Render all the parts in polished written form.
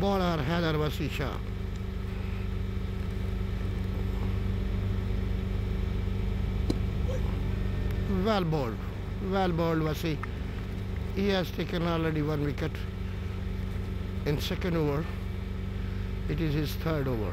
bowler Haider Wasi Shah. Well bowled Wasi. He has taken already 1 wicket in second over. It is his third over.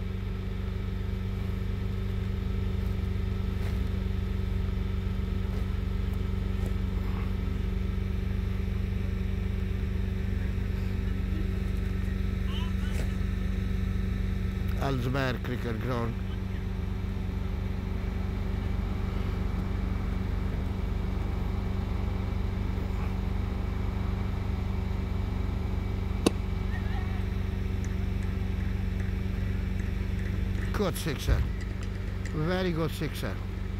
Al Zubair Cricket Ground. Good sixer. Very good sixer.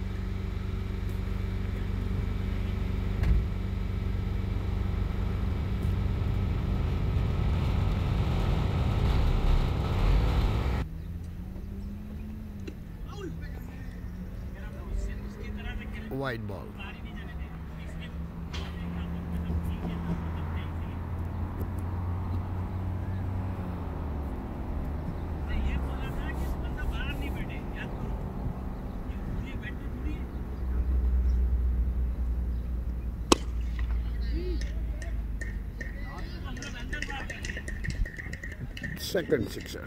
Wide ball. Second sixer.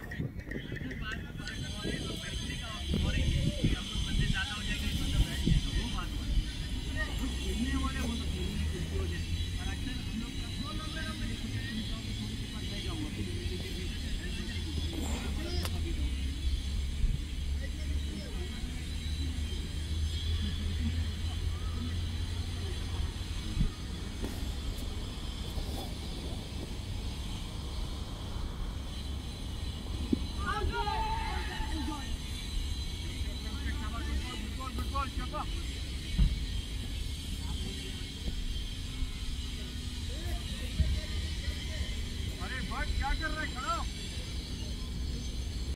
अरे but क्या कर रहा है खड़ा